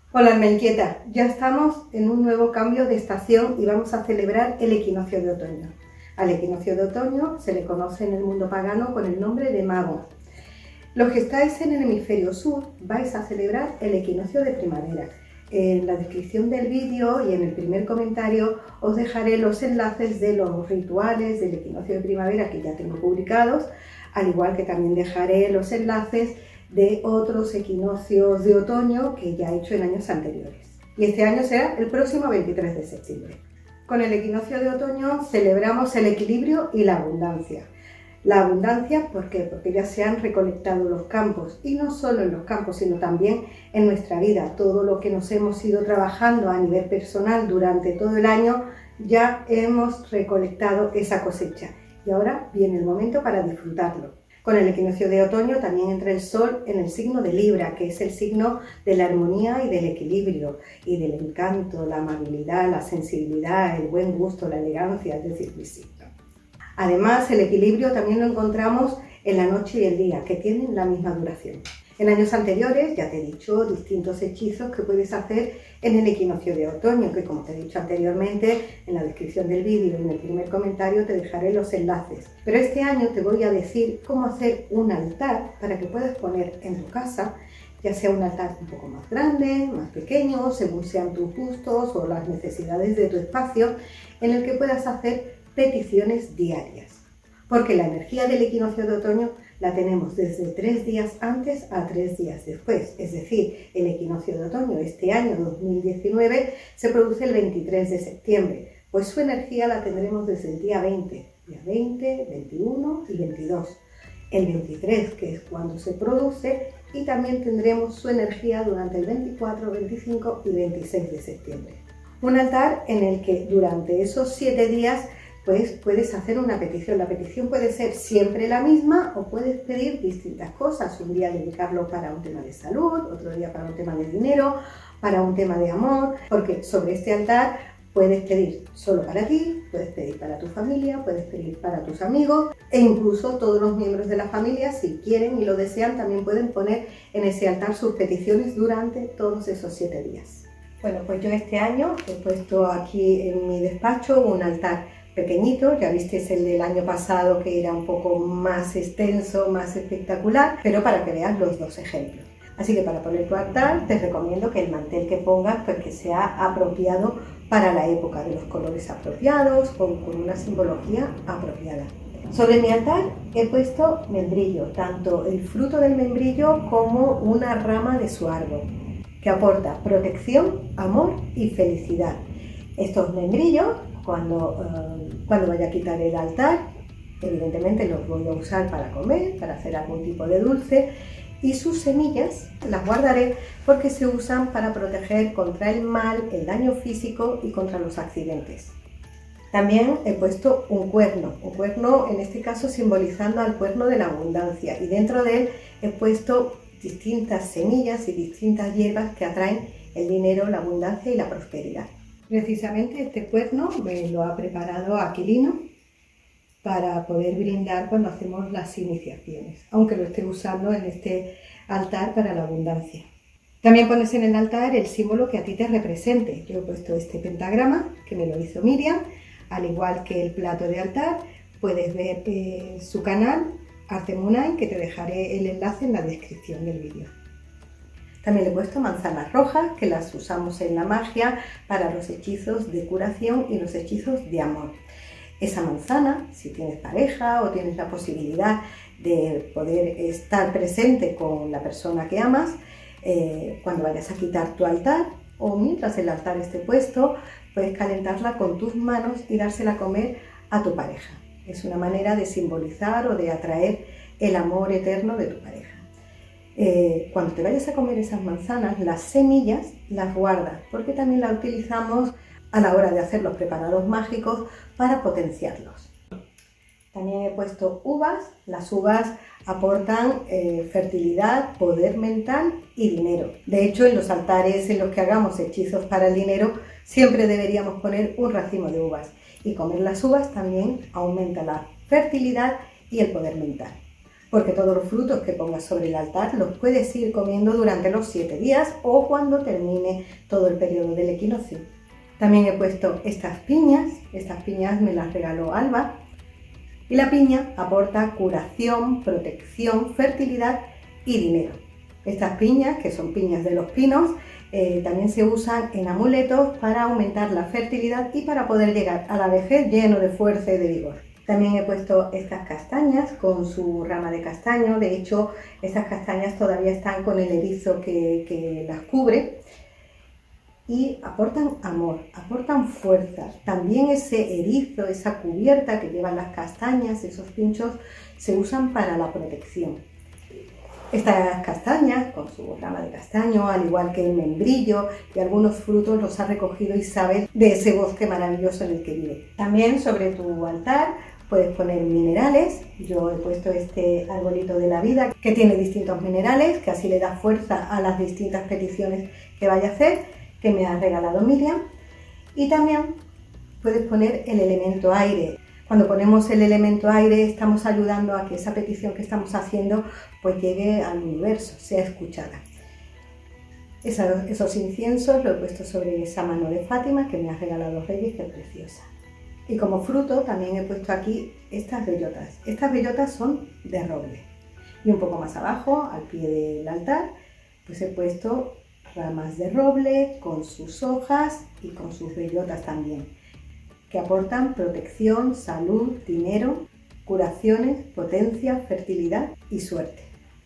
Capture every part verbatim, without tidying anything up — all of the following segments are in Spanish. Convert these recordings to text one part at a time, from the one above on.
Hola alma inquieta, ya estamos en un nuevo cambio de estación y vamos a celebrar el equinoccio de otoño. Al equinoccio de otoño se le conoce en el mundo pagano con el nombre de mago. Los que estáis en el hemisferio sur vais a celebrar el equinoccio de primavera. En la descripción del vídeo y en el primer comentario os dejaré los enlaces de los rituales del equinoccio de primavera que ya tengo publicados, al igual que también dejaré los enlaces de otros equinoccios de otoño que ya he hecho en años anteriores. Y este año será el próximo veintitrés de septiembre. Con el equinoccio de otoño celebramos el equilibrio y la abundancia. La abundancia, ¿por qué? Porque ya se han recolectado los campos, y no solo en los campos, sino también en nuestra vida. Todo lo que nos hemos ido trabajando a nivel personal durante todo el año, ya hemos recolectado esa cosecha. Y ahora viene el momento para disfrutarlo. Con el equinoccio de otoño también entra el sol en el signo de Libra, que es el signo de la armonía y del equilibrio, y del encanto, la amabilidad, la sensibilidad, el buen gusto, la elegancia, es decir, mi signo. Además, el equilibrio también lo encontramos en la noche y el día, que tienen la misma duración. En años anteriores ya te he dicho distintos hechizos que puedes hacer en el equinoccio de otoño, que como te he dicho anteriormente, en la descripción del vídeo y en el primer comentario te dejaré los enlaces. Pero este año te voy a decir cómo hacer un altar para que puedas poner en tu casa, ya sea un altar un poco más grande, más pequeño, según sean tus gustos o las necesidades de tu espacio, en el que puedas hacer peticiones diarias. Porque la energía del equinoccio de otoño la tenemos desde tres días antes a tres días después. Es decir, el equinoccio de otoño este año dos mil diecinueve se produce el veintitrés de septiembre, pues su energía la tendremos desde el día veinte, día veinte, veintiuno y veintidós. El veintitrés, que es cuando se produce, y también tendremos su energía durante el veinticuatro, veinticinco y veintiséis de septiembre. Un altar en el que durante esos siete días pues puedes hacer una petición. La petición puede ser siempre la misma o puedes pedir distintas cosas. Un día dedicarlo para un tema de salud, otro día para un tema de dinero, para un tema de amor, porque sobre este altar puedes pedir solo para ti, puedes pedir para tu familia, puedes pedir para tus amigos e incluso todos los miembros de la familia, si quieren y lo desean, también pueden poner en ese altar sus peticiones durante todos esos siete días. Bueno, pues yo este año he puesto aquí en mi despacho un altar pequeñito, ya visteis el del año pasado que era un poco más extenso, más espectacular, pero para que veas los dos ejemplos. Así que para poner tu altar te recomiendo que el mantel que pongas pues que sea apropiado para la época, de los colores apropiados, con, con una simbología apropiada. Sobre mi altar he puesto membrillo, tanto el fruto del membrillo como una rama de su árbol, que aporta protección, amor y felicidad. Estos membrillos, cuando, uh, cuando vaya a quitar el altar, evidentemente los voy a usar para comer, para hacer algún tipo de dulce, y sus semillas las guardaré porque se usan para proteger contra el mal, el daño físico y contra los accidentes. También he puesto un cuerno, un cuerno en este caso simbolizando al cuerno de la abundancia, y dentro de él he puesto distintas semillas y distintas hierbas que atraen el dinero, la abundancia y la prosperidad. Precisamente este cuerno me lo ha preparado Aquilino para poder brindar cuando hacemos las iniciaciones, aunque lo esté usando en este altar para la abundancia. También pones en el altar el símbolo que a ti te represente. Yo he puesto este pentagrama que me lo hizo Miriam, al igual que el plato de altar. Puedes ver eh, su canal Arte Munay, que te dejaré el enlace en la descripción del vídeo. También le he puesto manzanas rojas, que las usamos en la magia para los hechizos de curación y los hechizos de amor. Esa manzana, si tienes pareja o tienes la posibilidad de poder estar presente con la persona que amas, eh, cuando vayas a quitar tu altar o mientras el altar esté puesto, puedes calentarla con tus manos y dársela a comer a tu pareja. Es una manera de simbolizar o de atraer el amor eterno de tu pareja. Eh, cuando te vayas a comer esas manzanas, las semillas las guardas, porque también las utilizamos a la hora de hacer los preparados mágicos para potenciarlos. También he puesto uvas. Las uvas aportan eh, fertilidad, poder mental y dinero. De hecho, en los altares en los que hagamos hechizos para el dinero, siempre deberíamos poner un racimo de uvas. Y comer las uvas también aumenta la fertilidad y el poder mental. porque todos los frutos que pongas sobre el altar los puedes ir comiendo durante los siete días o cuando termine todo el periodo del equinoccio. También he puesto estas piñas, estas piñas me las regaló Alba, y la piña aporta curación, protección, fertilidad y dinero. Estas piñas, que son piñas de los pinos, eh, también se usan en amuletos para aumentar la fertilidad y para poder llegar a la vejez lleno de fuerza y de vigor. También he puesto estas castañas con su rama de castaño. De hecho, estas castañas todavía están con el erizo que, que las cubre y aportan amor, aportan fuerza. También ese erizo, esa cubierta que llevan las castañas, esos pinchos, se usan para la protección. Estas castañas, con su rama de castaño, al igual que el membrillo y algunos frutos, los ha recogido Isabel de ese bosque maravilloso en el que vive. También sobre tu altar puedes poner minerales. Yo he puesto este arbolito de la vida que tiene distintos minerales, que así le da fuerza a las distintas peticiones que vaya a hacer, que me ha regalado Miriam. Y también puedes poner el elemento aire. Cuando ponemos el elemento aire estamos ayudando a que esa petición que estamos haciendo pues llegue al universo, sea escuchada. Esa, esos inciensos los he puesto sobre esa mano de Fátima que me ha regalado Reyes, que es preciosa. Y como fruto también he puesto aquí estas bellotas. Estas bellotas son de roble. Y un poco más abajo, al pie del altar, pues he puesto ramas de roble con sus hojas y con sus bellotas también, que aportan protección, salud, dinero, curaciones, potencia, fertilidad y suerte.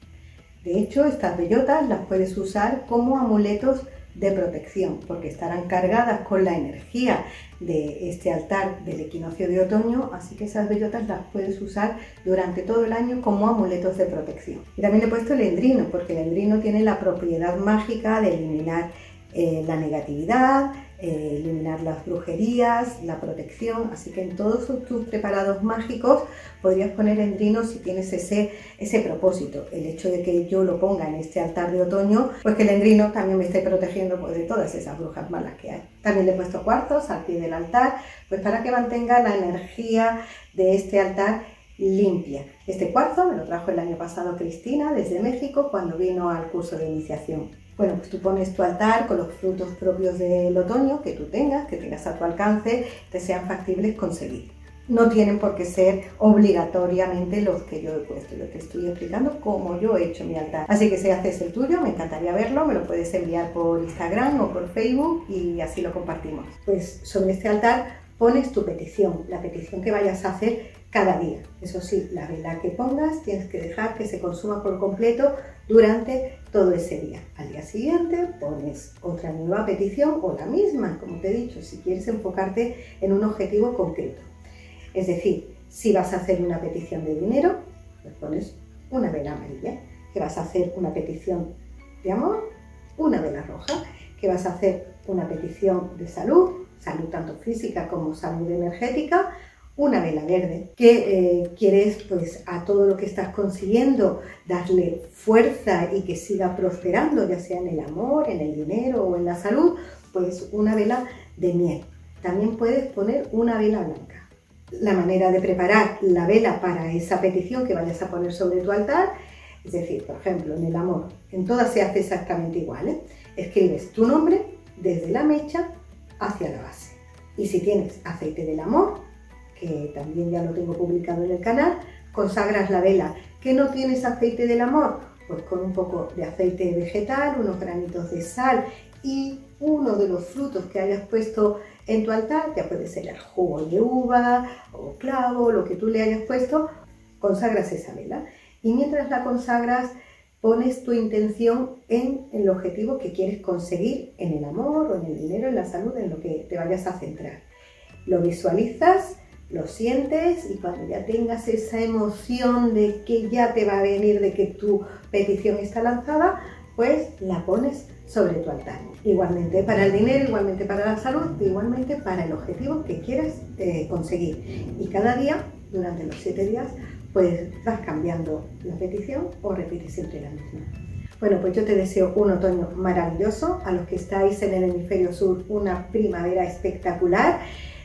De hecho, estas bellotas las puedes usar como amuletos de protección, porque estarán cargadas con la energía de este altar del equinoccio de otoño, así que esas bellotas las puedes usar durante todo el año como amuletos de protección. Y también le he puesto el endrino, porque el endrino tiene la propiedad mágica de eliminar eh, la negatividad, eh, eliminar las brujerías, la protección, así que en todos tus preparados mágicos podrías poner endrino si tienes ese, ese propósito. El hecho de que yo lo ponga en este altar de otoño, pues que el endrino también me esté protegiendo pues, de todas esas brujas malas que hay. También le he puesto cuarzos al pie del altar, pues para que mantenga la energía de este altar limpia. Este cuarzo me lo trajo el año pasado Cristina desde México cuando vino al curso de iniciación. Bueno, pues tú pones tu altar con los frutos propios del otoño que tú tengas, que tengas a tu alcance, te sean factibles conseguir. No tienen por qué ser obligatoriamente los que yo he puesto. Yo te estoy explicando cómo yo he hecho mi altar. Así que si haces el tuyo, me encantaría verlo, me lo puedes enviar por Instagram o por Facebook y así lo compartimos. Pues sobre este altar pones tu petición, la petición que vayas a hacer cada día. Eso sí, la vela que pongas tienes que dejar que se consuma por completo durante todo ese día. Al día siguiente pones otra nueva petición o la misma, como te he dicho, si quieres enfocarte en un objetivo concreto. Es decir, si vas a hacer una petición de dinero, pues pones una vela amarilla. Que vas a hacer una petición de amor, una vela roja. Que vas a hacer una petición de salud, salud tanto física como salud energética, una vela verde. Que eh, quieres pues a todo lo que estás consiguiendo darle fuerza y que siga prosperando, ya sea en el amor, en el dinero o en la salud, pues una vela de miel. También puedes poner una vela blanca. La manera de preparar la vela para esa petición que vayas a poner sobre tu altar, es decir, por ejemplo, en el amor, en todas se hace exactamente igual, ¿eh? Escribes tu nombre desde la mecha hacia la base. Y si tienes aceite del amor, que también ya lo tengo publicado en el canal, consagras la vela. ¿Que no tienes aceite del amor? Pues con un poco de aceite vegetal, unos granitos de sal y uno de los frutos que hayas puesto en tu altar, ya puede ser el jugo de uva o clavo, lo que tú le hayas puesto, consagras esa vela. Y mientras la consagras, pones tu intención en el objetivo que quieres conseguir en el amor o en el dinero, en la salud, en lo que te vayas a centrar. Lo visualizas, lo sientes y cuando ya tengas esa emoción de que ya te va a venir, de que tu petición está lanzada, pues la pones sobre tu altar. Igualmente para el dinero, igualmente para la salud, igualmente para el objetivo que quieras eh, conseguir. Y cada día, durante los siete días, pues vas cambiando la petición o repites siempre la misma. Bueno, pues yo te deseo un otoño maravilloso. A los que estáis en el hemisferio sur, una primavera espectacular.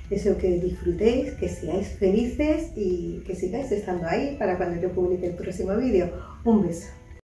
Deseo que disfrutéis, que seáis felices y que sigáis estando ahí para cuando yo publique el próximo vídeo. Un beso.